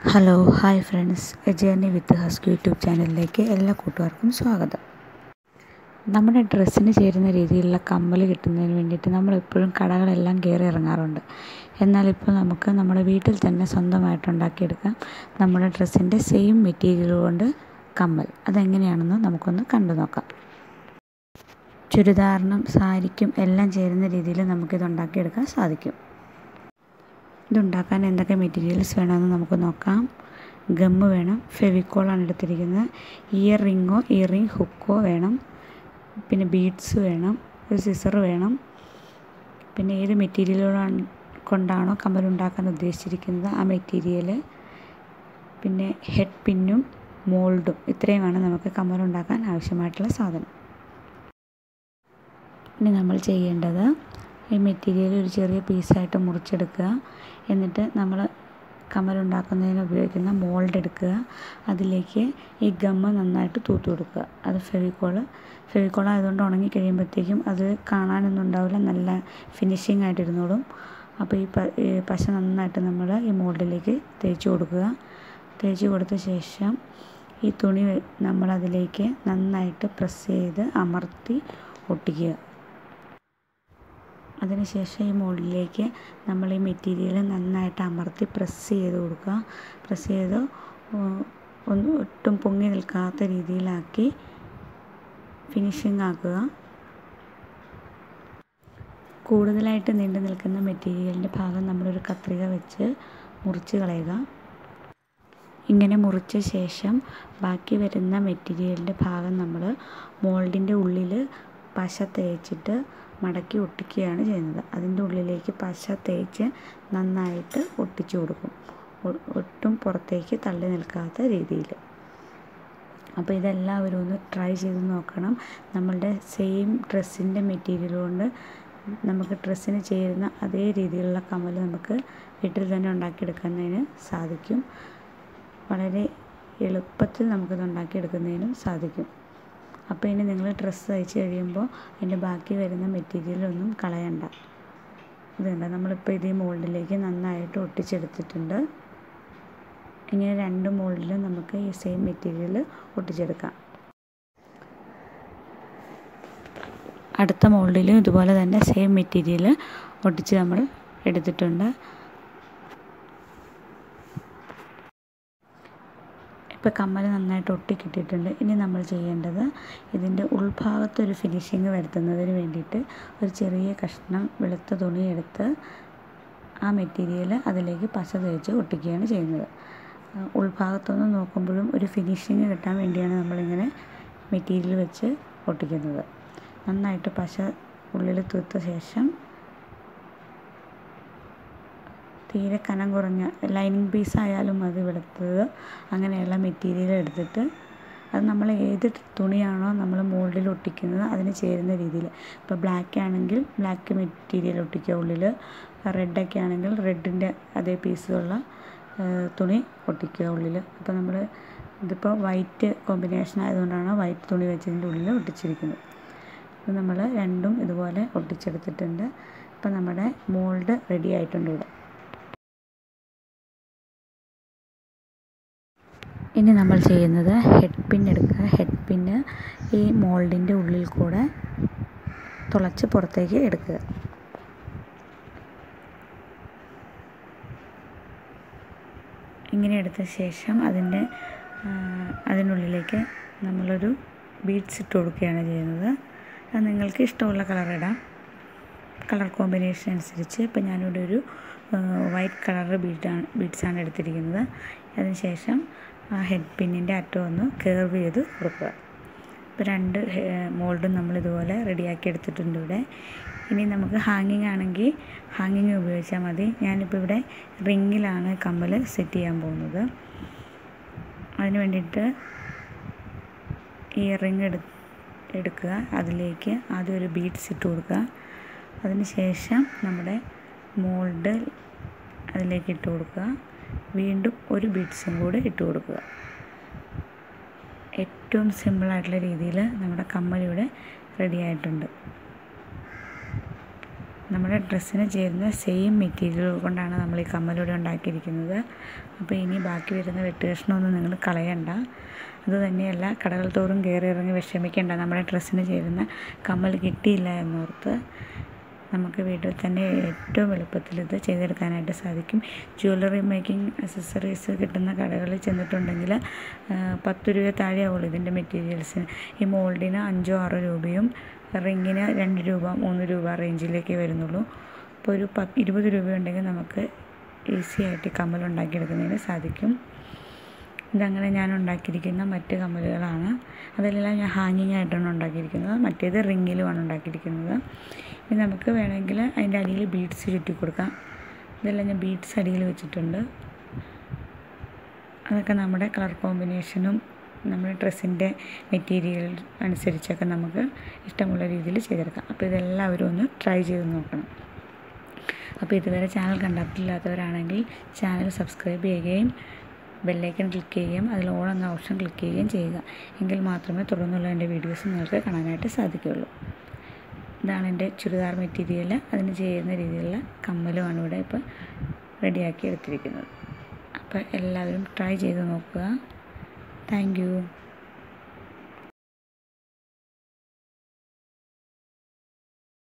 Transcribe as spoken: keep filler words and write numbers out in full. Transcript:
Hello hi friends, a journey with Husk YouTube ചാനലിലേക്ക് എല്ലാ കൂട്ടുകാർക്കും സ്വാഗതം. നമ്മുടെ ഡ്രസ്സിന് ചേരുന്ന രീതിയിലുള്ള കമ്മൽ കിട്ടുന്നതിന് വേണ്ടിയിട്ട് നമ്മളെപ്പോഴും കടകളെല്ലാം കയറി ഇറങ്ങാറുണ്ട്. എന്നാൽ ഇപ്പോൾ നമുക്ക് നമ്മുടെ വീട്ടിൽ തന്നെ സ്വന്തമായിട്ട് ഉണ്ടാക്കിയെടുക്കാം നമ്മുടെ ഡ്രസ്സിൻ്റെ സെയിം മെറ്റീരിയൽ കൊണ്ട് കമ്മൽ. അതെങ്ങനെയാണെന്ന് നമുക്കൊന്ന് കണ്ടു നോക്കാം. ചുരിദാറിനും സാരിക്കും എല്ലാം ചേരുന്ന രീതിയിൽ നമുക്കിത് ഉണ്ടാക്കിയെടുക്കാൻ സാധിക്കും. ഇതുണ്ടാക്കാൻ എന്തൊക്കെ മെറ്റീരിയൽസ് വേണമെന്ന് നമുക്ക് നോക്കാം. ഗമ്മ് വേണം, ഫെവിക്കോളാണ് എടുത്തിരിക്കുന്നത്, ഇയർ റിങ്ങോ ഇയർ റിംഗ് ഹുക്കോ വേണം, പിന്നെ ബീഡ്സ് വേണം, ഒരു സിസർ വേണം, പിന്നെ ഏത് മെറ്റീരിയലുകളാണ് കൊണ്ടാണോ കമ്മൽ ഉണ്ടാക്കാൻ ഉദ്ദേശിച്ചിരിക്കുന്നത് ആ മെറ്റീരിയൽ, പിന്നെ ഹെഡ് പിന്നും മോൾഡും. ഇത്രയുമാണ് നമുക്ക് കമ്മൽ ഉണ്ടാക്കാൻ ആവശ്യമായിട്ടുള്ള സാധനം. ഇനി നമ്മൾ ചെയ്യേണ്ടത് ഈ മെറ്റീരിയൽ ഒരു ചെറിയ പീസായിട്ട് മുറിച്ചെടുക്കുക. എന്നിട്ട് നമ്മൾ കമ്മലുണ്ടാക്കുന്നതിന് ഉപയോഗിക്കുന്ന മോൾഡ് എടുക്കുക. അതിലേക്ക് ഈ ഗമ്മ് നന്നായിട്ട് തൂത്ത് കൊടുക്കുക. അത് ഫെവിക്കോള് ഫെവിക്കോൾ ആയതുകൊണ്ട് ഉണങ്ങി കഴിയുമ്പോഴത്തേക്കും അത് കാണാനൊന്നും ഉണ്ടാവില്ല, നല്ല ഫിനിഷിംഗ് ആയിട്ടിരുന്നോളും. അപ്പോൾ ഈ പ ഈ പശ നന്നായിട്ട് നമ്മൾ ഈ മോൾഡിലേക്ക് തേച്ച് കൊടുക്കുക. തേച്ച് കൊടുത്ത ശേഷം ഈ തുണി നമ്മളതിലേക്ക് നന്നായിട്ട് പ്രസ് ചെയ്ത് അമർത്തി ഒട്ടിക്കുക. അതിനുശേഷം ഈ മോൾഡിലേക്ക് നമ്മൾ ഈ മെറ്റീരിയൽ നന്നായിട്ട് അമർത്തി പ്രസ് ചെയ്ത് കൊടുക്കുക. പ്രസ് ചെയ്ത് ഒന്ന് ഒട്ടും പൊങ്ങി നിൽക്കാത്ത രീതിയിലാക്കി ഫിനിഷിംഗ് ആക്കുക. കൂടുതലായിട്ട് നീണ്ടു നിൽക്കുന്ന മെറ്റീരിയലിൻ്റെ ഭാഗം നമ്മളൊരു കത്രിക വെച്ച് മുറിച്ച് കളയുക. ഇങ്ങനെ മുറിച്ച ശേഷം ബാക്കി വരുന്ന മെറ്റീരിയലിൻ്റെ ഭാഗം നമ്മൾ മോൾഡിൻ്റെ ഉള്ളിൽ പശ തേച്ചിട്ട് മടക്കി ഒട്ടിക്കുകയാണ് ചെയ്യുന്നത്. അതിൻ്റെ ഉള്ളിലേക്ക് പശ തേച്ച് നന്നായിട്ട് ഒട്ടിച്ചു കൊടുക്കും, ഒട്ടും പുറത്തേക്ക് തള്ളി നിൽക്കാത്ത രീതിയിൽ. അപ്പോൾ ഇതെല്ലാവരും ഒന്ന് ട്രൈ ചെയ്ത് നോക്കണം. നമ്മളുടെ സെയിം ഡ്രസ്സിൻ്റെ മെറ്റീരിയൽ കൊണ്ട് നമുക്ക് ഡ്രസ്സിന് ചേരുന്ന അതേ രീതിയിലുള്ള കമ്മൽ നമുക്ക് വീട്ടിൽ തന്നെ ഉണ്ടാക്കിയെടുക്കുന്നതിന് സാധിക്കും. വളരെ എളുപ്പത്തിൽ നമുക്കിത് ഉണ്ടാക്കിയെടുക്കുന്നതിനും സാധിക്കും. അപ്പോൾ ഇനി നിങ്ങൾ ഡ്രസ്സ് തയ്ച്ച് കഴിയുമ്പോൾ അതിൻ്റെ ബാക്കി വരുന്ന മെറ്റീരിയലൊന്നും കളയണ്ട. ഇതുണ്ട്, നമ്മളിപ്പോൾ ഇത് ഈ മോൾഡിലേക്ക് നന്നായിട്ട് ഒട്ടിച്ചെടുത്തിട്ടുണ്ട്. ഇങ്ങനെ രണ്ട് മോൾഡിലും നമുക്ക് ഈ സെയിം മെറ്റീരിയൽ ഒട്ടിച്ചെടുക്കാം. അടുത്ത മോൾഡിലും ഇതുപോലെ തന്നെ സെയിം മെറ്റീരിയൽ ഒട്ടിച്ച് നമ്മൾ എടുത്തിട്ടുണ്ട്. ഇപ്പോൾ കമ്മൽ നന്നായിട്ട് ഒട്ടിക്കിട്ടിട്ടുണ്ട്. ഇനി നമ്മൾ ചെയ്യേണ്ടത് ഇതിൻ്റെ ഉൾഭാഗത്തൊരു ഫിനിഷിങ് വരുത്തുന്നതിന് വേണ്ടിയിട്ട് ഒരു ചെറിയ കഷ്ണം വെളുത്ത തുണി എടുത്ത് ആ മെറ്റീരിയൽ അതിലേക്ക് പശ തേച്ച് ഒട്ടിക്കുകയാണ് ചെയ്യുന്നത്. ഉൾഭാഗത്തൊന്ന് നോക്കുമ്പോഴും ഒരു ഫിനിഷിങ് കിട്ടാൻ വേണ്ടിയാണ് നമ്മളിങ്ങനെ മെറ്റീരിയൽ വെച്ച് ഒട്ടിക്കുന്നത്. നന്നായിട്ട് പശ ഉള്ളിൽ തൂത്ത ശേഷം തീരെ കനം കുറഞ്ഞ ലൈനിങ് പീസ് ആയാലും മതി, വെളുത്തത് അങ്ങനെയുള്ള മെറ്റീരിയൽ എടുത്തിട്ട് അത് നമ്മൾ ഏത് തുണിയാണോ നമ്മൾ മോൾഡിൽ ഒട്ടിക്കുന്നത് അതിന് ചേരുന്ന രീതിയിൽ, ഇപ്പോൾ ബ്ലാക്ക് ആണെങ്കിൽ ബ്ലാക്ക് മെറ്റീരിയൽ ഒട്ടിക്കുക ഉള്ളിൽ, റെഡൊക്കെ ആണെങ്കിൽ റെഡിൻ്റെ അതേ പീസുള്ള തുണി ഒട്ടിക്കുക ഉള്ളിൽ. അപ്പോൾ നമ്മൾ ഇതിപ്പോൾ വൈറ്റ് കോമ്പിനേഷൻ ആയതുകൊണ്ടാണ് വൈറ്റ് തുണി വെച്ചതിൻ്റെ ഉള്ളിൽ ഒട്ടിച്ചിരിക്കുന്നത്. അപ്പോൾ നമ്മൾ രണ്ടും ഇതുപോലെ ഒട്ടിച്ചെടുത്തിട്ടുണ്ട്. ഇപ്പോൾ നമ്മുടെ മോൾഡ് റെഡി ആയിട്ടുണ്ട് ഇവിടെ. ഇനി നമ്മൾ ചെയ്യുന്നത് ഹെഡ് പിൻ എടുക്കുക. ഹെഡ് പിന്ന് ഈ മോൾഡിൻ്റെ ഉള്ളിൽ കൂടെ തുളച്ച് പുറത്തേക്ക് എടുക്കുക. ഇങ്ങനെ എടുത്ത ശേഷം അതിൻ്റെ അതിനുള്ളിലേക്ക് നമ്മളൊരു ബീഡ്സ് ഇട്ട് കൊടുക്കുകയാണ് ചെയ്യുന്നത്. അത് നിങ്ങൾക്ക് ഇഷ്ടമുള്ള കളർ ഇടാം, കളർ കോമ്പിനേഷൻ അനുസരിച്ച്. ഇപ്പോൾ ഞാനിവിടെ ഒരു വൈറ്റ് കളർ ബീഡാണ് ബീഡ്സാണ് എടുത്തിരിക്കുന്നത്. അതിനുശേഷം ആ ഹെഡ് പിന്നിൻ്റെ അറ്റം ഒന്ന് കർവ് ചെയ്ത് കൊടുക്കുക. ഇപ്പോൾ രണ്ട് മോൾഡും നമ്മളിതുപോലെ റെഡിയാക്കി എടുത്തിട്ടുണ്ട് ഇവിടെ. ഇനി നമുക്ക് ഹാങ്ങിങ് ആണെങ്കിൽ ഹാങ്ങിങ് ഉപയോഗിച്ചാൽ മതി. ഞാനിപ്പോൾ ഇവിടെ റിങ്ങിലാണ് കമ്മൽ സെറ്റ് ചെയ്യാൻ പോകുന്നത്. അതിന് വേണ്ടിയിട്ട് ഈ റിങ് എടു എടുക്കുക അതിലേക്ക് ആദ്യം ഒരു ബീഡ്സ് ഇട്ട് കൊടുക്കുക. അതിന് ശേഷം നമ്മുടെ മോൾഡ് അതിലേക്ക് ഇട്ട് കൊടുക്കുക. വീണ്ടും ഒരു ബീഡ്സും കൂടെ ഇട്ട് കൊടുക്കുക. ഏറ്റവും സിമ്പിളായിട്ടുള്ള രീതിയിൽ നമ്മുടെ കമ്മൽ ഇവിടെ റെഡി ആയിട്ടുണ്ട്. നമ്മുടെ ഡ്രസ്സിന് ചേരുന്ന സെയിം മെറ്റീരിയൽ കൊണ്ടാണ് നമ്മൾ ഈ കമ്മലിവിടെ ഉണ്ടാക്കിയിരിക്കുന്നത്. അപ്പോൾ ഇനി ബാക്കി വരുന്ന വെട്ട് കഷ്ണമൊന്നും നിങ്ങൾ കളയണ്ട. അതുതന്നെയല്ല, കടകൾ തോറും കയറി ഇറങ്ങി വിഷമിക്കേണ്ട, നമ്മുടെ ഡ്രസ്സിന് ചേരുന്ന കമ്മൽ കിട്ടിയില്ല എന്നോർത്ത്. നമുക്ക് വീട്ടിൽ തന്നെ ഏറ്റവും എളുപ്പത്തിൽ ഇത് ചെയ്തെടുക്കാനായിട്ട് സാധിക്കും. ജ്വല്ലറി മേക്കിംഗ് അക്സസറീസ് കിട്ടുന്ന കടകളിൽ ചെന്നിട്ടുണ്ടെങ്കിൽ പത്ത് രൂപ താഴെയാവുള്ളൂ ഇതിൻ്റെ മെറ്റീരിയൽസിന്. ഈ മോൾഡിന് അഞ്ചോ ആറോ രൂപയും റിങ്ങിന് രണ്ട് രൂപ മൂന്ന് രൂപ റേഞ്ചിലേക്കേ വരുന്നുള്ളൂ. അപ്പോൾ ഒരു പത്ത് ഇരുപത് രൂപ ഉണ്ടെങ്കിൽ നമുക്ക് ഈസി ആയിട്ട് കമ്മൽ ഉണ്ടാക്കിയെടുക്കുന്നതിന് സാധിക്കും. ഇതങ്ങനെ ഞാൻ ഉണ്ടാക്കിയിരിക്കുന്ന മറ്റ് കമ്മലുകളാണ്. അതെല്ലാം ഞാൻ ഹാങ്ങിങ് ആയിട്ടാണ് ഉണ്ടാക്കിയിരിക്കുന്നത്. മറ്റേത് റിങ്ങിലുമാണ് ഉണ്ടാക്കിയിരിക്കുന്നത്. ഇനി നമുക്ക് വേണമെങ്കിൽ അതിൻ്റെ അടിയിൽ ബീഡ്സ് ചുറ്റി കൊടുക്കാം. ഇതെല്ലാം ഞാൻ ബീഡ്സ് അടിയിൽ വെച്ചിട്ടുണ്ട്. അതൊക്കെ നമ്മുടെ കളർ കോമ്പിനേഷനും നമ്മുടെ ഡ്രസ്സിൻ്റെ മെറ്റീരിയൽ അനുസരിച്ചൊക്കെ നമുക്ക് ഇഷ്ടമുള്ള രീതിയിൽ ചെയ്തെടുക്കാം. അപ്പോൾ ഇതെല്ലാവരും ഒന്ന് ട്രൈ ചെയ്ത് നോക്കണം. അപ്പോൾ ഇതുവരെ ചാനൽ കണ്ടിട്ടില്ലാത്തവരാണെങ്കിൽ ചാനൽ സബ്സ്ക്രൈബ് ചെയ്യുകയും ബെല്ലൈക്കൺ ക്ലിക്ക് ചെയ്യുകയും അതിൽ ഓൾ എന്ന ഓപ്ഷൻ ക്ലിക്ക് ചെയ്യുകയും ചെയ്യുക. എങ്കിൽ മാത്രമേ തുടർന്നുള്ള എൻ്റെ വീഡിയോസ് നിങ്ങൾക്ക് കാണാനായിട്ട് സാധിക്കുകയുള്ളൂ. ഇതാണ് എൻ്റെ ചുരിദാർ മെറ്റീരിയൽ. അതിന് ചെയ്യുന്ന രീതിയിലുള്ള കമ്മലുമാണ് ഇവിടെ ഇപ്പോൾ റെഡിയാക്കി എടുത്തിരിക്കുന്നത്. അപ്പോൾ എല്ലാവരും ട്രൈ ചെയ്ത് നോക്കുക. Thank U.